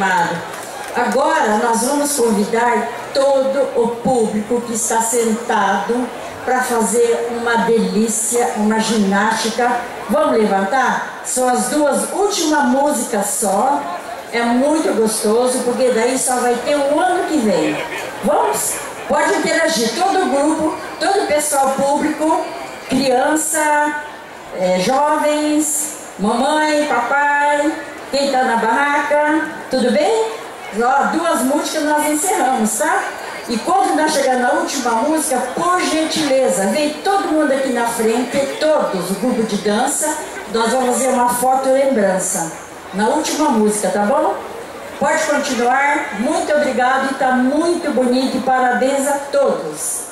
animado. Agora nós vamos convidar todo o público que está sentado para fazer uma delícia, uma ginástica. Vamos levantar? São as duas últimas músicas só. É muito gostoso, porque daí só vai ter um ano que vem. Vamos? Pode interagir, todo o grupo, todo o pessoal público, criança, jovens, mamãe, papai, quem está na barraca, tudo bem? Ó, duas músicas nós encerramos, tá? E quando nós chegar na última música, por gentileza, vem todo mundo aqui na frente, todos, o grupo de dança, nós vamos fazer uma foto lembrança na última música, tá bom? Pode continuar, muito obrigado, está muito bonito e parabéns a todos.